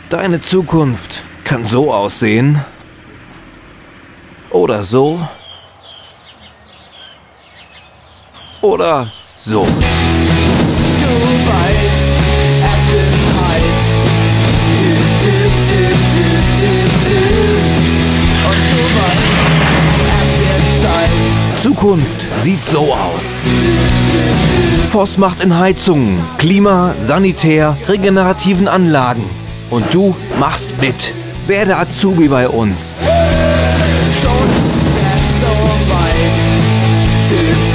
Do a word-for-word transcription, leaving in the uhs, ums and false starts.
Deine Zukunft kann so aussehen. Oder so. Oder so. Du weißt, es ist heiß. Du, du, du, du, du, du. Und du weißt, es wird Zeit. Zukunft sieht so aus. Voss macht in Heizungen, Klima, Sanitär, regenerativen Anlagen. Und du machst mit. Werde Azubi bei uns. Schon ist es so weit. Du,